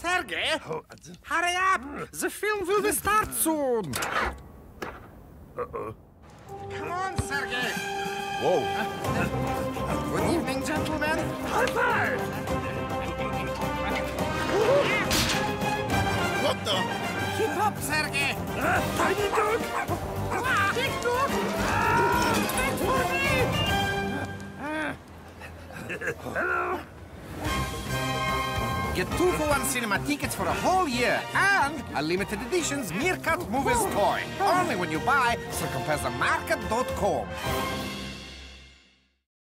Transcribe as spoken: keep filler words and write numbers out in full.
Sergey, hurry up! The film will be start soon. Uh-oh. Come on, Sergey. Whoa. Good evening, gentlemen. High five! What the? Keep up, Sergey. Uh, tiny dog. Big dog. Wait for me. Hello. Get two for one cinema tickets for a whole year and a limited edition's Meerkat Movies toy. Only when you buy circumpesamarket dot com.